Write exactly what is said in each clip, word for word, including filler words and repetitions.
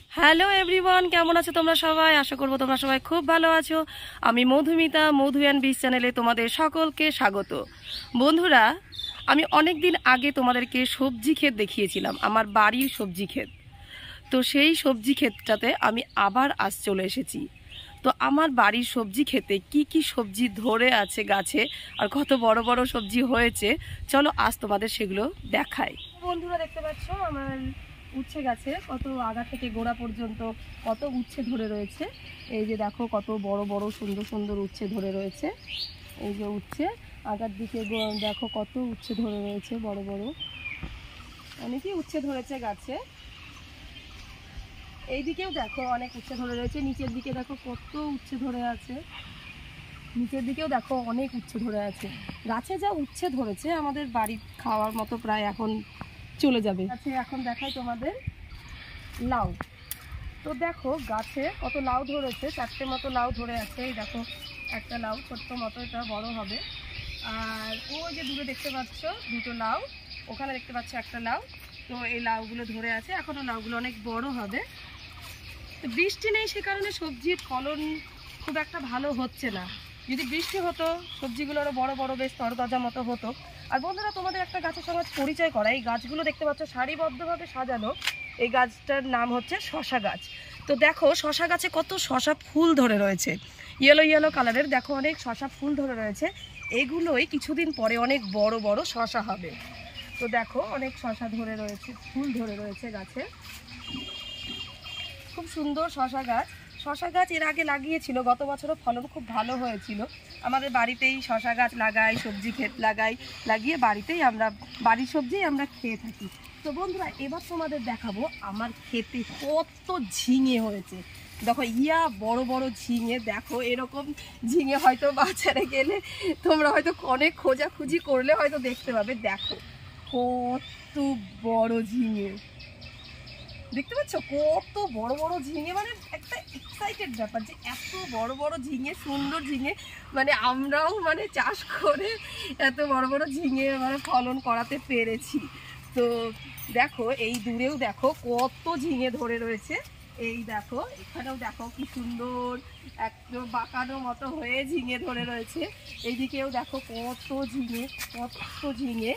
Hello everyone, কেমন আছো তোমরা সবাই? আশা করবো তোমরা সবাই খুব ভালো আছো। আমি মধুমিতা, মধু অ্যান্ড বিচ চ্যানেলে তোমাদের সকলকে স্বাগত। বন্ধুরা, আমি অনেক দিন আগে তোমাদেরকে সবজি ক্ষেত দেখিয়েছিলাম, আমার বাড়ির সবজি ক্ষেত। তো সেই সবজি ক্ষেতটাতে আমি আবার আজ চলে এসেছি। তো আমার বাড়ির সবজি ক্ষেতে কি কি সবজি ধরে আছে গাছে আর কত বড় বড় সবজি হয়েছে, চলো আজ তোমাদের সেগুলো দেখাই। বন্ধুরা, দেখতে পাচ্ছ আমার উচ্ছে গাছে কত আগা থেকে গোড়া পর্যন্ত কত উচ্ছে ধরে রয়েছে। এই যে দেখো কত বড় বড় সুন্দর সুন্দর উচ্ছে ধরে রয়েছে। এই যে উচ্ছে আগার দিকে দেখো কত উচ্ছে ধরে রয়েছে, বড় বড় অনেকই উচ্ছে ধরেছে গাছে। এই দিকেও দেখো অনেক উচ্ছে ধরে রয়েছে, নিচের দিকে দেখো কত উচ্ছে ধরে আছে, নিচের দিকেও দেখো অনেক উচ্ছে ধরে আছে। গাছে যা উচ্ছে ধরেছে আমাদের বাড়ির খাওয়ার মতো প্রায় এখন চলে যাবে। আচ্ছা, এখন দেখাই তোমাদের লাউ। তো দেখো গাছে কত লাউ ধরেছে, চারটে মতো লাউ ধরে আছে। এই দেখো একটা লাউ ছোট্ট মতো, এটা বড় হবে। আর ওই যে দূরে দেখতে পাচ্ছ দুটো লাউ, ওখানে দেখতে পাচ্ছ একটা লাউ। তো এই লাউগুলো ধরে আছে, এখনও লাউগুলো অনেক বড় হবে। তো বৃষ্টি নেই, সে কারণে সবজির ফলন খুব একটা ভালো হচ্ছে না। যদি বৃষ্টি হতো সবজিগুলো আরও বড় বড় বেশ তরতাজা মতো হতো। আর বন্ধুরা, তোমাদের একটা গাছের সঙ্গে পরিচয় করা। এই গাছগুলো দেখতে পাচ্ছ সারিবদ্ধভাবে সাজানো। এই গাছটার নাম হচ্ছে শশা গাছ। তো দেখো শশা গাছে কত শশা ফুল ধরে রয়েছে, ইয়েলো ইয়েলো কালারের। দেখো অনেক শশা ফুল ধরে রয়েছে, এগুলোই কিছুদিন পরে অনেক বড় বড় শশা হবে। তো দেখো অনেক শশা ধরে রয়েছে, ফুল ধরে রয়েছে গাছে, খুব সুন্দর শশা গাছ। শশা গাছ এর আগে লাগিয়েছিল, গত বছরও ফলন খুব ভালো হয়েছিল। আমাদের বাড়িতেই শশা গাছ লাগাই, সবজি ক্ষেত লাগাই, লাগিয়ে বাড়িতেই আমরা বাড়ির সবজিই আমরা খেয়ে থাকি। তো বন্ধুরা, এবার তোমাদের দেখাবো আমার ক্ষেতে কত ঝিঙে হয়েছে। দেখো ইয়া বড় বড় ঝিঙে, দেখো এরকম ঝিঙে হয়তো বাজারে গেলে তোমরা হয়তো অনেক খোঁজাখুঁজি করলে হয়তো দেখতে পাবে। দেখো কত বড় ঝিঙে, দেখতে পাচ্ছ কত বড় বড় ঝিঙে। মানে একটা এক্সাইটেড ব্যাপার যে এত বড় বড় ঝিঙে, সুন্দর ঝিঙে, মানে আমরাও মানে চাষ করে এত বড় বড় ঝিঙে মানে ফলন করাতে পেরেছি। তো দেখো এই দূরেও দেখো কত ঝিঙে ধরে রয়েছে। এই দেখো এখানেও দেখো কি সুন্দর একদম বাঁকানো মতো হয়ে ঝিঙে ধরে রয়েছে। এইদিকেও দেখো কত ঝিঙে, কত ঝিঙে।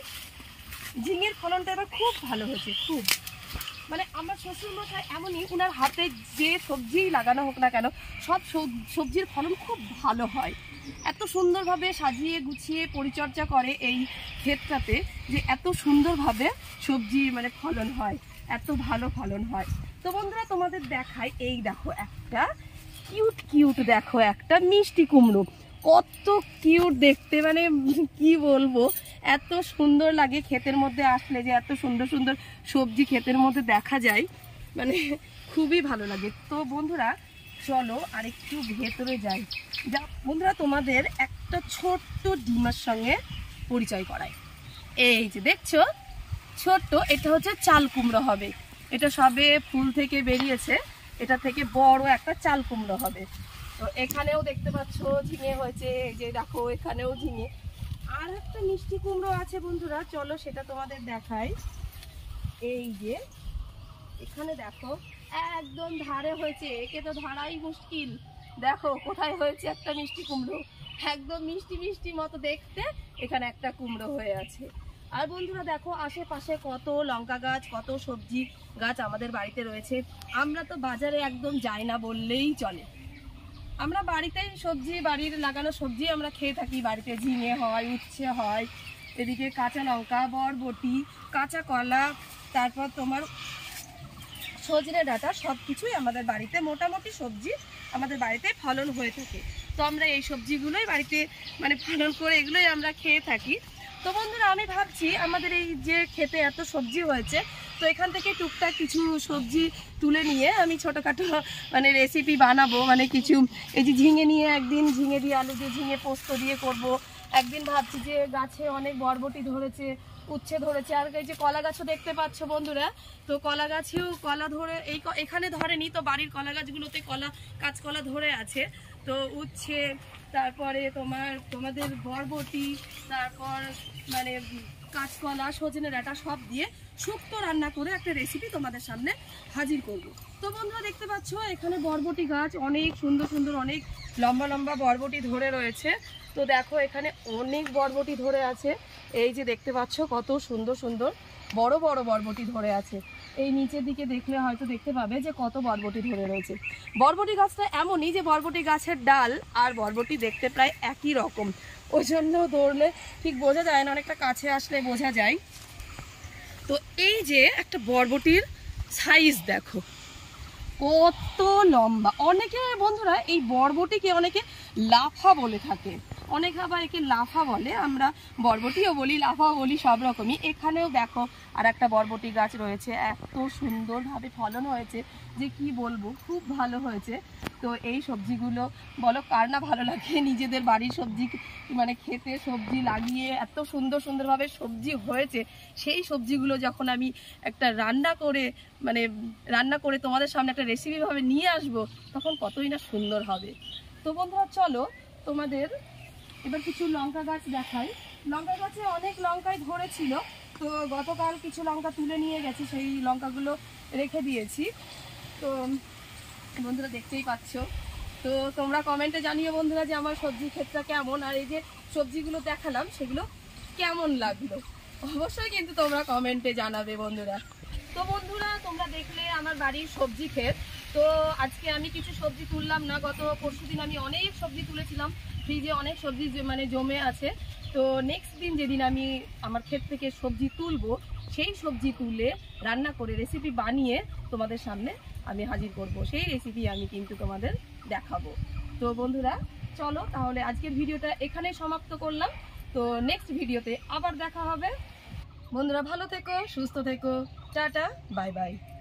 ঝিঙের ফলনটা এবার খুব ভালো হয়েছে, খুব। মানে আমার শ্বশুরমশাই এমনই, ওনার হাতে যে সবজি লাগানো হোক না কেন সব সবজির ফলন খুব ভালো হয়। এত সুন্দরভাবে সাজিয়ে গুছিয়ে পরিচর্যা করে এই ক্ষেতটাতে, যে এত সুন্দরভাবে সবজি মানে ফলন হয়, এত ভালো ফলন হয়। তো বন্ধুরা, তোমাদের দেখাই, এই দেখো একটা কিউট কিউট, দেখো একটা মিষ্টি কুমড়ো, কত কিউট দেখতে, মানে কি বলবো, এত সুন্দর লাগে ক্ষেতের মধ্যে আসলে, যে এত সুন্দর সুন্দর সবজি ক্ষেতের মধ্যে দেখা যায়, মানে খুবই ভালো লাগে। তো বন্ধুরা চলো আর একটু ভেতরে যাই। যা বন্ধুরা, তোমাদের একটা ছোট্ট ডিমের সঙ্গে পরিচয় করাই। এই যে দেখছো ছোট্ট, এটা হচ্ছে চাল কুমড়ো হবে। এটা সবে ফুল থেকে বেরিয়েছে, এটা থেকে বড় একটা চাল কুমড়ো হবে। তো এখানেও দেখতে পাচ্ছ ঝিঙে হয়েছে, এই যে দেখো এখানেও ঝিঙে। আর একটা মিষ্টি কুমড়ো আছে বন্ধুরা, চলো সেটা তোমাদের দেখাই। এই যে এখানে দেখো একদম ধারে হয়েছে, একে তো ধরাই মুশকিল। দেখো কোথায় হয়েছে একটা মিষ্টি কুমড়ো, একদম মিষ্টি মিষ্টি মতো দেখতে এখানে একটা কুমড়ো হয়ে আছে। আর বন্ধুরা দেখো আশেপাশে কত লঙ্কা গাছ, কত সবজি গাছ আমাদের বাড়িতে রয়েছে। আমরা তো বাজারে একদম যাই না বললেই চলে, আমরা বাড়িতেই সবজি, বাড়ির লাগানো সবজি আমরা খেয়ে থাকি। বাড়িতে ঝিঙে হয়, উচ্ছে হয়, এদিকে কাঁচা লঙ্কা, বরবটি, কাঁচা কলা, তারপর তোমার সজনে ডাঁটা, সব কিছুই আমাদের বাড়িতে, মোটামুটি সবজি আমাদের বাড়িতে ফলন হয়ে থাকে। তো আমরা এই সবজিগুলোই বাড়িতে মানে ফলন করে এগুলোই আমরা খেয়ে থাকি। তো বন্ধুরা, আমি ভাবছি আমাদের এই যে খেতে এত সবজি হয়েছে, তো এখান থেকে টুকটাক কিছু সবজি তুলে নিয়ে আমি ছোটোখাটো মানে রেসিপি বানাবো। মানে কিছু এই যে ঝিঙে নিয়ে একদিন ঝিঙে দিয়ে আলু দিয়ে ঝিঙে পোস্ত দিয়ে করব। একদিন ভাবছি যে গাছে অনেক বরবটি ধরেছে, উচ্ছে ধরেছে, আর এই যে কলা গাছও দেখতে পাচ্ছ বন্ধুরা, তো কলা গাছেও কলা ধরে, এই এখানে ধরেনি, তো বাড়ির কলা গাছগুলোতে কলা কাঁচকলা ধরে আছে। তো উচ্ছে, তারপরে তোমার তোমাদের বরবটি, তারপর মানে কাঁচকলা, সজনে ডাঁটা সব দিয়ে শুক্তো রান্না করে একটা রেসিপি তোমাদের সামনে হাজির করব। তো বন্ধুরা দেখতে পাচ্ছ এখানে বরবটি গাছ অনেক সুন্দর সুন্দর অনেক লম্বা লম্বা বরবটি ধরে রয়েছে। তো দেখো এখানে অনেক বরবটি ধরে আছে, এই যে দেখতে পাচ্ছ কত সুন্দর সুন্দর বড় বড় বরবটি ধরে আছে। এই নিচের দিকে দেখলে হয়তো দেখতে পাবে যে কত বরবটি ধরে রয়েছে। বরবটি গাছটা এমনই যে বরবটি গাছের ডাল আর বরবটি দেখতে প্রায় একই রকম, ওই জন্য ধরলে ঠিক বোঝা যায় না, অনেকটা কাছে আসলে বোঝা যায়। তো এই যে একটা বরবটির সাইজ দেখো কত লম্বা। অনেকে বন্ধুরা এই বরবটিকে অনেকে লাফা বলে থাকে, অনেকে আবার একে লাফা বলে, আমরা বরবটিও বলি লাফাও বলি সব রকমই। এখানেও দেখো আর একটা বরবটি গাছ রয়েছে, এত সুন্দরভাবে ফলন হয়েছে যে কি বলবো, খুব ভালো হয়েছে। তো এই সবজিগুলো বলো কার না ভালো লাগে, নিজেদের বাড়ির সবজি মানে খেতে, সবজি লাগিয়ে এত সুন্দর সুন্দরভাবে সবজি হয়েছে, সেই সবজিগুলো যখন আমি একটা রান্না করে মানে রান্না করে তোমাদের সামনে একটা রেসিপি ভাবে নিয়ে আসব, তখন কতই না সুন্দর হবে। তো বন্ধুরা চলো তোমাদের এবার কিছু লঙ্কা গাছ দেখাই। লঙ্কা গাছে অনেক লঙ্কাই ধরেছিল, তো গতকাল কিছু লঙ্কা তুলে নিয়ে গেছি, সেই লঙ্কাগুলো রেখে দিয়েছি। তো বন্ধুরা দেখতেই পাচ্ছ। তো তোমরা কমেন্টে জানিও বন্ধুরা যে আমার সবজি ক্ষেতটা কেমন, আর এই যে সবজিগুলো দেখালাম সেগুলো কেমন লাগলো, অবশ্যই কিন্তু তোমরা কমেন্টে জানাবে বন্ধুরা। তো বন্ধুরা তোমরা দেখলে আমার বাড়ির সবজি ক্ষেত। তো আজকে আমি কিছু সবজি তুললাম না, গত পরশু দিন আমি অনেক সবজি তুলেছিলাম, ফ্রিজে অনেক সবজি মানে জমে আছে। তো নেক্সট দিন যেদিন আমি আমার ক্ষেত থেকে সবজি তুলবো, সেই সবজি তুলে রান্না করে রেসিপি বানিয়ে তোমাদের সামনে আমি হাজির করব, সেই রেসিপি আমি কিন্তু তোমাদের দেখাবো। তো বন্ধুরা চলো তাহলে আজকের ভিডিওটা এখানে সমাপ্ত করলাম। তো নেক্সট ভিডিওতে আবার দেখা হবে। বন্ধুরা ভালো থেকো, সুস্থ থেকো, টাটা, বাই বাই।